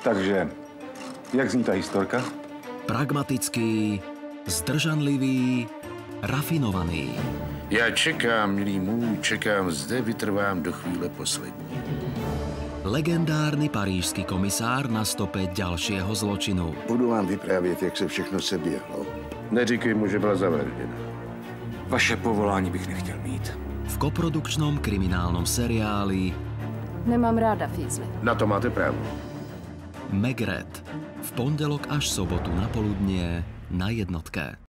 Takže, jak zní ta historka? Pragmatický, zdržanlivý, rafinovaný. Já čekám, milý můj, čekám, zde vytrvám do chvíle poslední. Legendárny parížský komisár na stope ďalšieho zločinu. Budu vám vyprávět, jak se všechno seběhlo. Neříkej mu, že byla zavražděna. Vaše povolání bych nechtěl mít. V koprodukčnom kriminálnom seriáli Nemám ráda fízly. Na to máte právo. Maigret. V pondelok až sobotu na poludnie na Jednotke.